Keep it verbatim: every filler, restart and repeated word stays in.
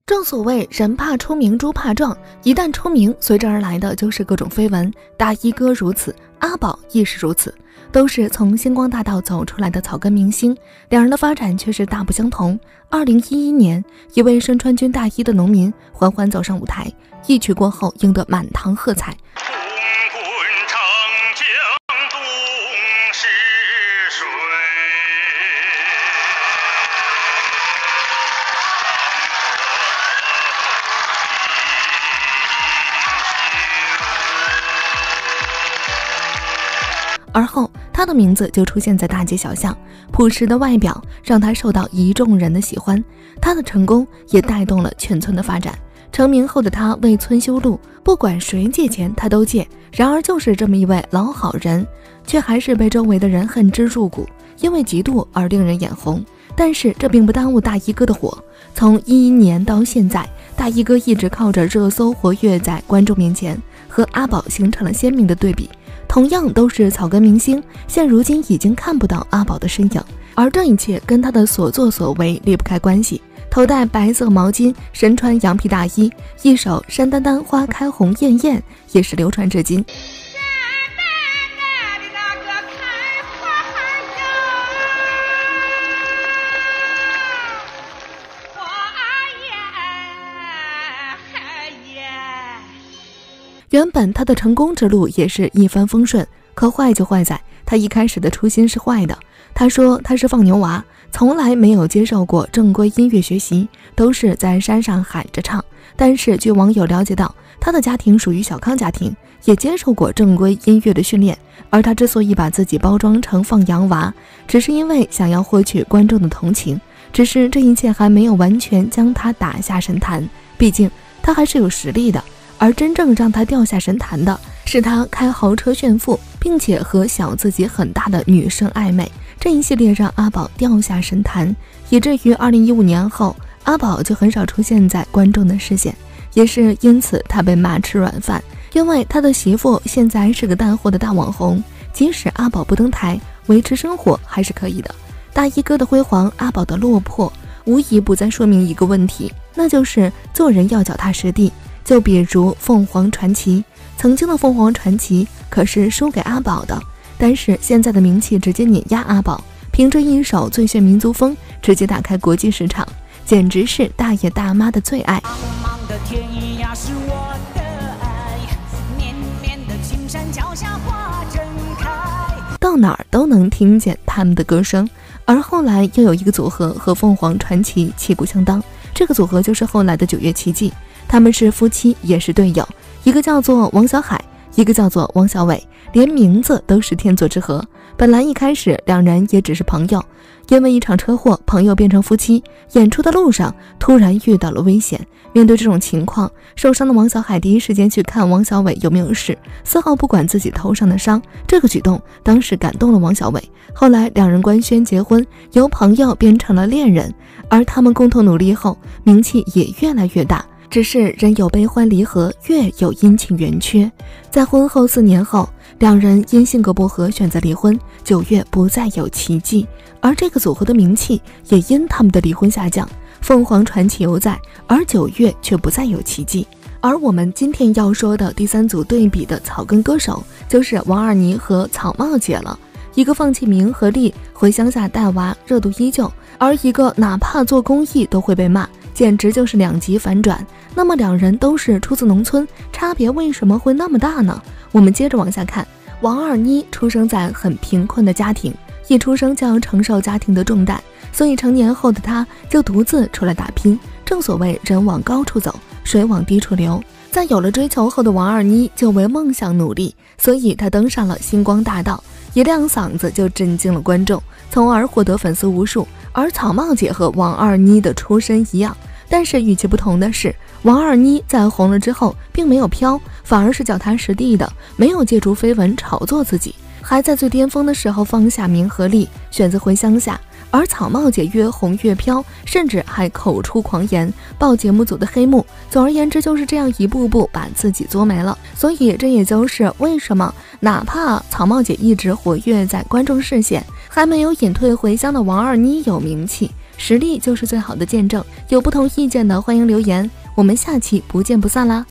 正所谓人怕出名猪怕壮，一旦出名，随之而来的就是各种绯闻。大衣哥如此，阿宝亦是如此，都是从星光大道走出来的草根明星，两人的发展却是大不相同。二零一一年，一位身穿军大衣的农民缓缓走上舞台，一曲过后赢得满堂喝彩。而后他的名字就出现在大街小巷，朴实的外表让他受到一众人的喜欢，他的成功也带动了全村的发展。成名后的他为村修路，不管谁借钱他都借，然而就是这么一位老好人，却还是被周围的人恨之入骨，因为嫉妒而令人眼红。但是这并不耽误大衣哥的火，从一一年到现在，大衣哥一直靠着热搜活跃在观众面前，和阿宝形成了鲜明的对比。同样都是草根明星，现如今已经看不到阿宝的身影，而这一切跟他的所作所为离不开关系。头戴白色毛巾，身穿羊皮大衣，一首山丹丹花开红艳艳也是流传至今。原本他的成功之路也是一帆风顺，可坏就坏在他一开始的初心是坏的。他说他是放牛娃，从来没有接受过正规音乐学习，都是在山上喊着唱。但是据网友了解到，他的家庭属于小康家庭，也接受过正规音乐的训练。而他之所以把自己包装成放羊娃，只是因为想要获取观众的同情，只是这一切还没有完全将他打下神坛，毕竟他还是有实力的。而真正让他掉下神坛的是他开豪车炫富，并且和小自己很大的女生暧昧，这一系列让阿宝掉下神坛，以至于二零一五年后阿宝就很少出现在观众的视线，也是因此他被骂吃软饭，因为他的媳妇现在是个带货的大网红，即使阿宝不登台，维持生活还是可以的。大衣哥的辉煌，阿宝的落魄，无疑不再说明一个问题，那就是做人要脚踏实地。就比如凤凰传奇，曾经的凤凰传奇可是输给阿宝的，但是现在的名气直接碾压阿宝，凭着一首最炫民族风直接打开国际市场，简直是大爷大妈的最爱。到哪儿都能听见他们的歌声。而后来又有一个组合和凤凰传奇旗鼓相当，这个组合就是后来的九月奇迹。他们是夫妻也是队友，一个叫做王小海，一个叫做王小伟，连名字都是天作之合。本来一开始两人也只是朋友，因为一场车祸，朋友变成夫妻。演出的路上突然遇到了危险，面对这种情况，受伤的王小海第一时间去看王小伟有没有事，丝毫不管自己头上的伤。这个举动当时感动了王小伟，后来两人官宣结婚，由朋友变成了恋人。而他们共同努力后，名气也越来越大。只是人有悲欢离合，月有阴晴圆缺。在婚后四年后，两人因性格不合选择离婚，九月不再有奇迹，而这个组合的名气也因他们的离婚下降。凤凰传奇犹在，而九月却不再有奇迹。而我们今天要说的第三组对比的草根歌手，就是王二妮和草帽姐了。一个放弃名和利回乡下带娃，热度依旧，而一个哪怕做公益都会被骂，简直就是两极反转。那么两人都是出自农村，差别为什么会那么大呢？我们接着往下看。王二妮出生在很贫困的家庭，一出生就要承受家庭的重担，所以成年后的她就独自出来打拼。正所谓人往高处走，水往低处流。在有了追求后的王二妮就为梦想努力，所以她登上了星光大道，一亮嗓子就震惊了观众，从而获得粉丝无数。而草帽姐和王二妮的出身一样，但是与其不同的是，王二妮在红了之后并没有飘，反而是脚踏实地的，没有借助绯闻炒作自己，还在最巅峰的时候放下名和利，选择回乡下。而草帽姐越红越飘，甚至还口出狂言，爆节目组的黑幕。总而言之，就是这样一步步把自己作没了。所以这也就是为什么哪怕草帽姐一直活跃在观众视线，还没有隐退回乡的王二妮有名气， 实力就是最好的见证。有不同意见的欢迎留言，我们下期不见不散啦！